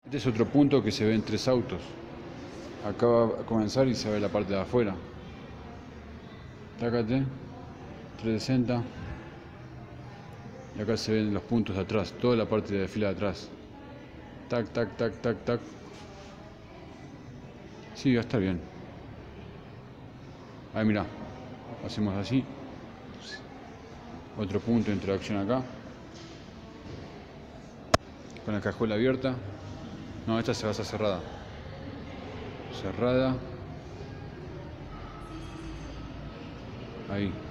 Este es otro punto que se ve en 3 autos. Acá va a comenzar y se ve la parte de afuera. Tácate, 360. Y acá se ven los puntos de atrás, toda la parte de fila de atrás. Tac, tac, tac, tac, tac. Sí, va a estar bien. Ahí mirá, hacemos así. Otro punto de introducción acá. Con la cajuela abierta. No, esta se va a hacer cerrada. Cerrada. Ahí.